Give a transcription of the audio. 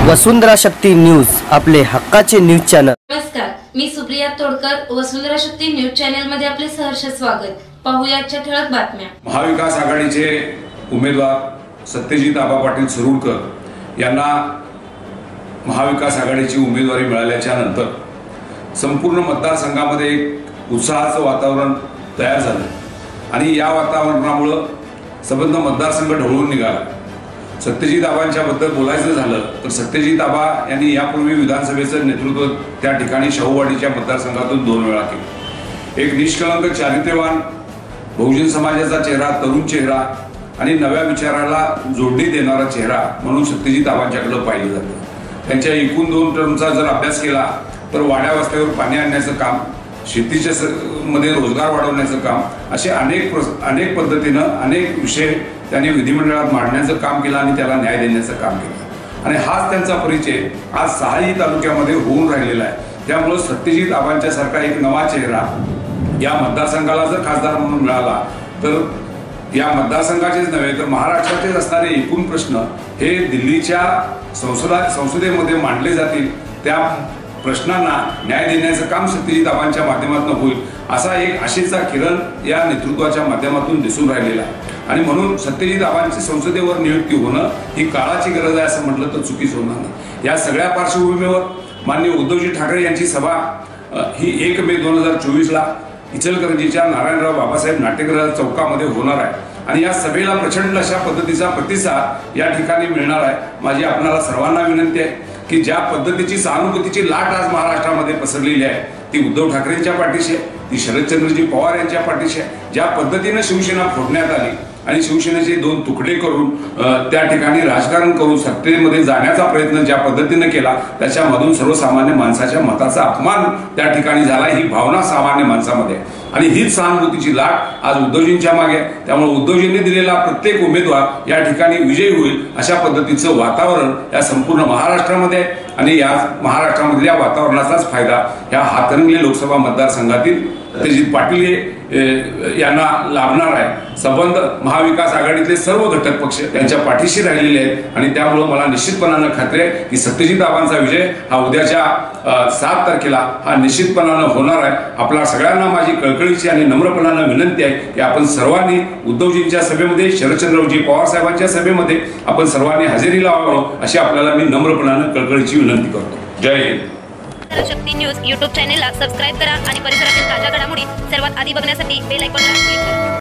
वसुंधरा Shakti news, आपले हक्काचे news channel. नमस्कार, मी सुप्रिया तोडकर, वसुंधरा शक्ती न्यूज चॅनल मध्ये आपले सहर्ष स्वागत। पाहूया आजच्या ठळक बातम्या। महाविकास आघाडीचे उमेदवार सत्यजित आबा पाटील सरुडकर यांना महाविकास आघाडीची उमेदवारी मिळाल्याच्या नंतर संपूर्ण मतदारसंघामध्ये एक उत्साहाचं वातावरण तयार झालं आणि या वातावरणामुळे संबंध मतदारसंघ ढवळून निघाला। सत्यजित आबांच्या बद्दल बोलायचं झालं तर सत्यजित आबा यांनी यापूर्वी विधानसभेचं नेतृत्व त्या ठिकाणी शाहूवाडीच्या मतदारसंघातून 2 वेळा केलं। एक निष्कलंक चारित्र्यवान बहुजन समाजाचा चेहरा, तरुण चेहरा आणि नव्या विचाराला जोडणी देणारा चेहरा म्हणून सत्यजित आबांच्याकडे पाहिलं जातं। त्यांच्या एकूण 2 टर्मचा जर अभ्यास केला तर वाड्या वस्त्यावर पाणी आणण्याचं काम, शेतीच्या मध्ये रोजगार वाढवण्याचं काम, असे अनेक पद्धतीनं अनेक विषय त्यांनी विधिमंडळात मांडण्याचं काम केलं आणि त्याला न्याय देण्याचं काम केलं आणि हाच त्यांचा परिचय आज 6 तालुक्यामध्ये होऊन राहिलेला आहे। त्यामुळे सत्यजित आबांच्या सारखा एक नवा चेहरा या मतदारसंघाला जर खासदार म्हणून मिळाला तर या मतदारसंघाचेच नव्हे तर महाराष्ट्राचेच असणारे एकूण प्रश्न हे दिल्लीच्या संसदेमध्ये मांडले जातील। त्या प्रश्नांना न्याय देण्याचं काम सत्यजित आबांच्या माध्यमातून होईल, असा एक आशेचा किरण या नेतृत्वाच्या माध्यमातून दिसून राहिलेला आहे आणि म्हणून सत्यजित आबांची संसदेवर नियुक्ती होणं ही काळाची गरज आहे असं म्हटलं तर चुकीच होणार नाही। या सगळ्या पार्श्वभूमीवर माननीय उद्धवजी ठाकरे यांची सभा ही 1 मे 2024 इचलकरंजीच्या नारायणराव बाबासाहेब नाट्यगृह चौकामध्ये होणार आहे आणि या सभेला प्रचंड अशा पद्धतीचा प्रतिसाद या ठिकाणी मिळणार आहे। माझी आपणाला सर्वांना विनंती आहे की ज्या पद्धतीची सहानुभूतीची लाट आज महाराष्ट्रामध्ये पसरलेली आहे ती उद्धव ठाकरेंच्या पाठीशी आहे, ती शरदचंद्रजी पवार यांच्या पाठीशी आहे। ज्या पद्धतीने शिवसेना फोडण्यात आली आणि शिवसेनेचे 2 तुकडे करून त्या ठिकाणी राजकारण करून सत्तेमध्ये जाण्याचा प्रयत्न ज्या पद्धतीने केला त्याच्यामधून सर्वसामान्य माणसाच्या मताचा अपमान त्या ठिकाणी झाला, ही भावना सामान्य माणसामध्ये आणि हीच सहानुभूतीची लाट आज उद्धवजींच्या मागे। त्यामुळे उद्धवजींनी दिलेला प्रत्येक उमेदवार या ठिकाणी विजयी होईल अशा पद्धतीचं वातावरण या संपूर्ण महाराष्ट्रामध्ये आणि या महाराष्ट्रामधल्या वातावरणाचाच फायदा या हातरंगले लोकसभा मतदारसंघातील सत्यजित पाटील यांना लाभणार आहे। संबंध महाविकास आघाडीतले सर्व घटक पक्ष त्यांच्या पाठीशी राहिलेले आहेत आणि त्यामुळे मला निश्चितपणाने खात्री आहे की सत्यजित आबांचा विजय हा उद्याच्या 7 तारखेला हा निश्चितपणाने होणार आहे। आपल्या सगळ्यांना माझी कळकळीची आणि नम्रपणाने विनंती आहे की आपण सर्वांनी उद्धवजींच्या सभेमध्ये, शरदचंद्रजी पवार साहेबांच्या सभेमध्ये आपण सर्वांनी हजेरी लावावं अशी आपल्याला मी नम्रपणाने कळकळीची विनंती करतो। जय हिंद। शक्ती न्यूज YouTube चॅनेलला सबस्क्राइब करा आणि परिसरातील ताज्या घडामोडी सर्वात आधी बघण्यासाठी बेल आयकॉनला क्लिक करा।